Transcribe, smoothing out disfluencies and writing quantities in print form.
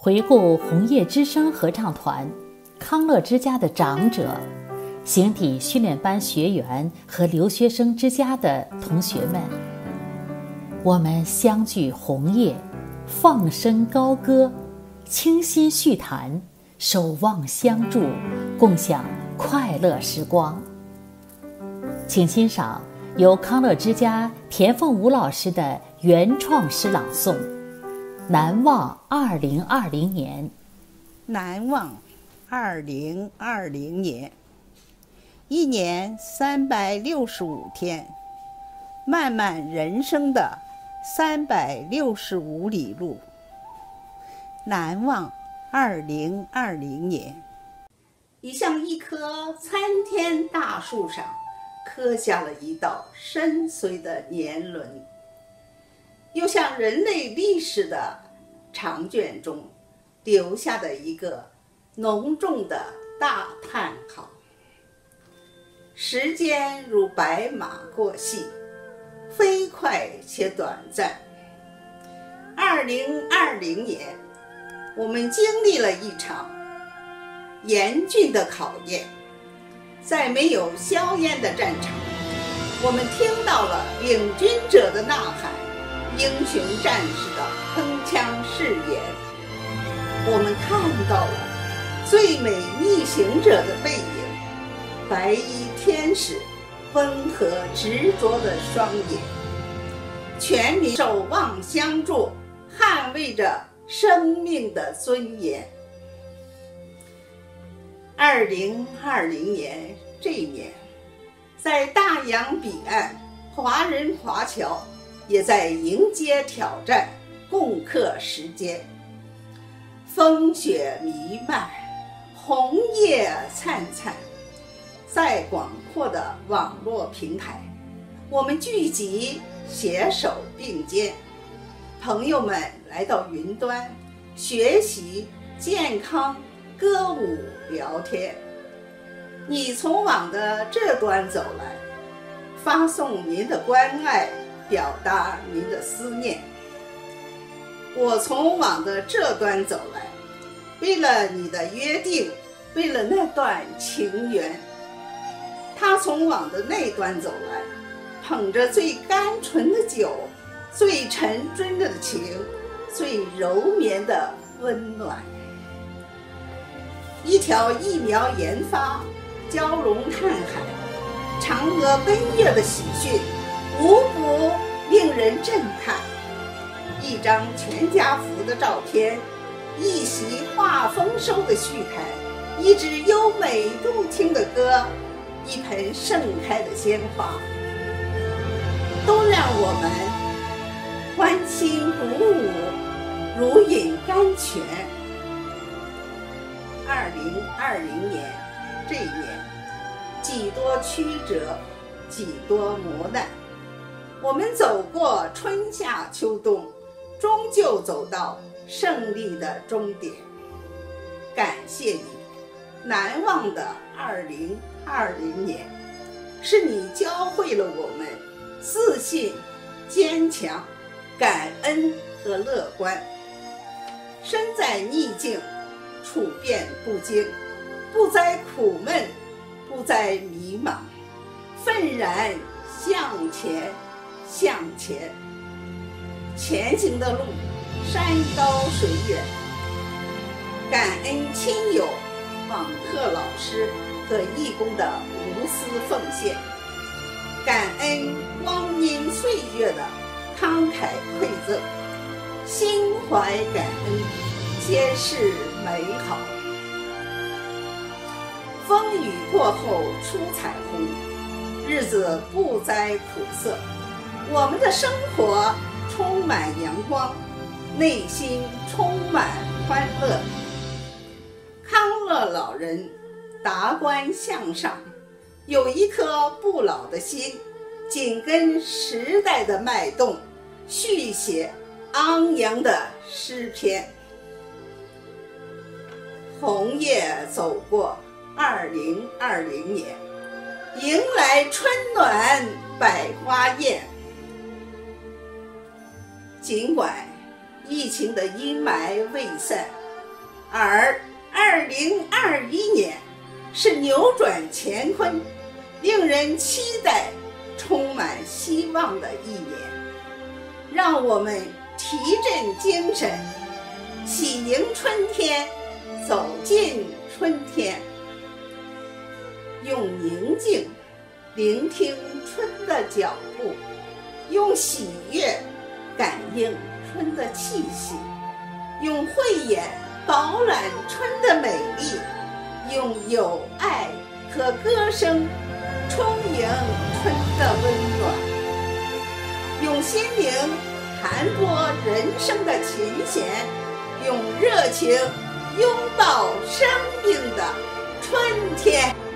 回顾红叶之声合唱团、康乐之家的长者、形体训练班学员和留学生之家的同学们，我们相聚红叶，放声高歌，倾心叙谈，守望相助，共享快乐时光。请欣赏由康乐之家田凤舞老师的原创诗朗诵《难忘2020年》。 难忘2020年，一年365天，漫漫人生的365里路。难忘2020年，你像一棵参天大树上刻下了一道深邃的年轮，又像人类历史的长卷中留下的一个浓重的大叹号。时间如白马过隙，飞快且短暂。2020年，我们经历了一场严峻的考验。在没有硝烟的战场，我们听到了领军者的呐喊，英雄战士的铿锵誓言。我们看到了最美逆行者的背影，白衣天使温和执着的双眼，全民守望相助，捍卫着生命的尊严。2020年这一年，在大洋彼岸，华人华侨也在迎接挑战，共克时艰。风雪弥漫，红叶灿灿，在广阔的网络平台，我们聚集，携手并肩。朋友们来到云端，学习健康歌舞聊天。你从网的这端走来，发送您的关爱，表达您的思念。我从网的这端走来，为了你的约定，为了那段情缘。他从网的那端走来，捧着最甘醇的酒，最沉醉的情，最柔绵的温暖。一条疫苗研发，蛟龙探海，嫦娥奔月的喜讯，无不令人震撼。一张全家福的照片，一席话丰收的叙谈，一支优美动听的歌，一盆盛开的鲜花，都让我们欢欣鼓舞，如饮甘泉。2020年这一年，几多曲折，几多磨难，我们走过春夏秋冬，终究走到胜利的终点。感谢你，难忘的2020年，是你教会了我们自信、坚强、感恩和乐观。身在逆境，处变不惊，不再苦闷，不再迷茫，愤然向前，向前。前行的路，山高水远，感恩亲友、网课老师和义工的无私奉献，感恩光阴岁月的慷慨馈赠，心怀感恩，皆是美好。风雨过后出彩虹，日子不再苦涩，我们的生活充满阳光，内心充满欢乐。康乐老人达观向上，有一颗不老的心，紧跟时代的脉动，续写昂扬的诗篇。红叶走过2020年，迎来春暖百花艳。尽管疫情的阴霾未散， 而2021年是扭转乾坤、令人期待、充满希望的一年。让我们提振精神，喜迎春天，走进春天，用宁静聆听春的脚步，用喜悦感应春的气息，用慧眼饱览春的美丽，用友爱和歌声充盈春的温暖，用心灵弹拨人生的琴弦，用热情拥抱生命的春天。